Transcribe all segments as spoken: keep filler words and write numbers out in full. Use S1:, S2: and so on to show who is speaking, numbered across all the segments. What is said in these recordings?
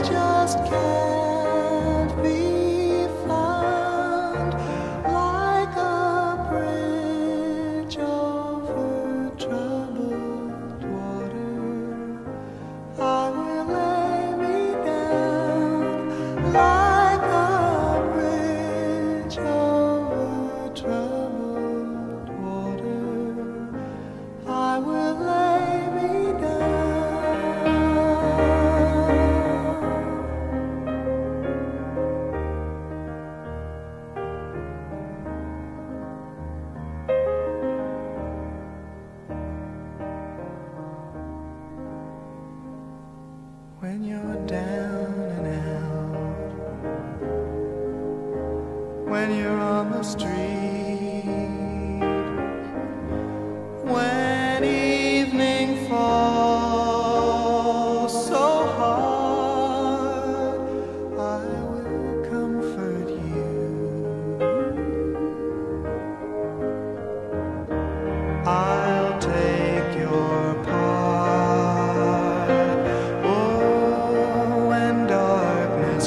S1: just can't be found, like a bridge over troubled water. I will lay me down, like a bridge over troubled water. I will lay me down. When you're down and out, when you're on the street, when evening falls so hard, I will comfort you. I'll take your part. Oh, when darkness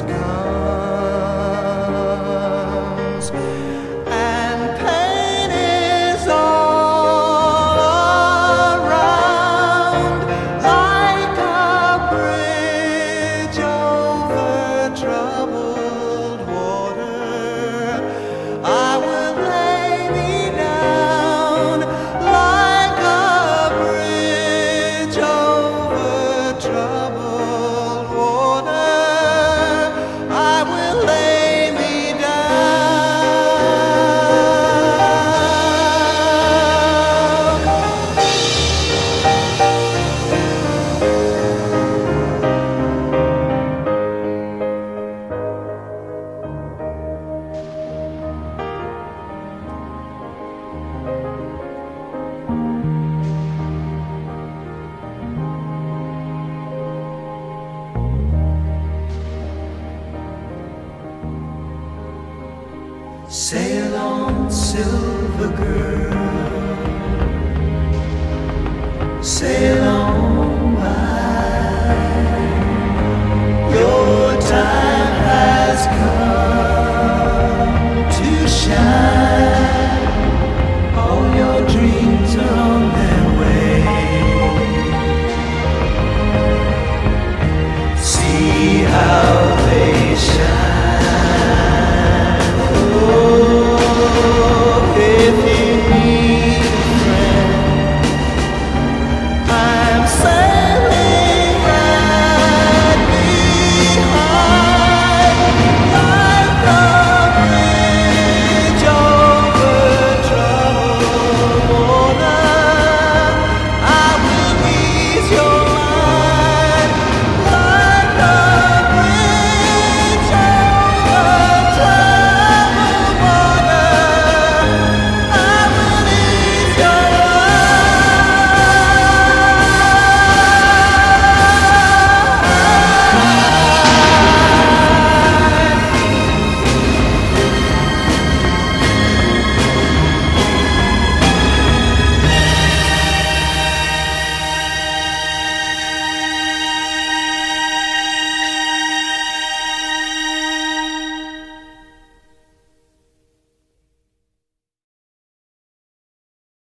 S1: comes and pain is all around, like a bridge over troubled water, I will lay me down, like a bridge over troubled water. I will lay me Sail on, silver girl, sail